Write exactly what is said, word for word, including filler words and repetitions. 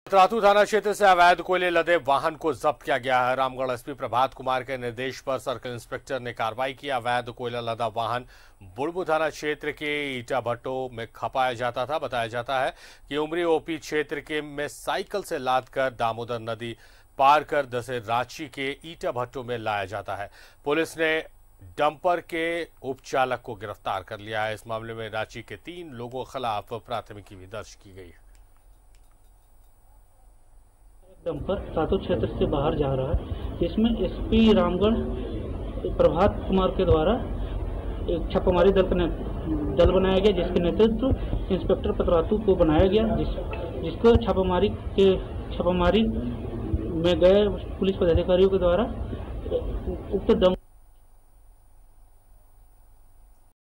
पतरातू थाना क्षेत्र से अवैध कोयले लदे वाहन को जब्त किया गया है। रामगढ़ एसपी प्रभात कुमार के निर्देश पर सर्कल इंस्पेक्टर ने कार्रवाई की। अवैध कोयला लदा वाहन बुढ़बू थाना क्षेत्र के ईटा भट्टो में खपाया जाता था। बताया जाता है कि उमरी ओपी क्षेत्र के में साइकिल से लादकर दामोदर नदी पार कर दसे रांची के ईटा भट्टो में लाया जाता है। पुलिस ने डंपर के उपचालक को गिरफ्तार कर लिया है। इस मामले में रांची के तीन लोगों के खिलाफ प्राथमिकी भी दर्ज की गई है। डंपर सातू क्षेत्र से बाहर जा रहा है। इसमें एसपी रामगढ़ प्रभात कुमार के द्वारा एक छापामारी दल का दल बनाया गया, जिसके नेतृत्व इंस्पेक्टर पतरातू को बनाया गया, जिस जिसको छापामारी के छापामारी में गए पुलिस पदाधिकारियों के द्वारा उक्त